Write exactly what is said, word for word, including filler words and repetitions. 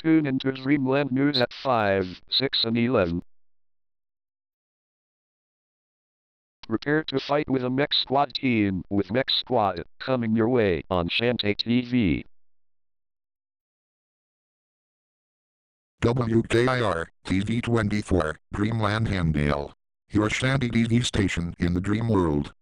Tune into Dreamland News at five, six and eleven. Prepare to fight with a Mech Squad Team with Mech Squad, coming your way on Shantae T V. W K I R T V twenty-four, Dreamland Hemdale. Your Shantae T V station in the dream world.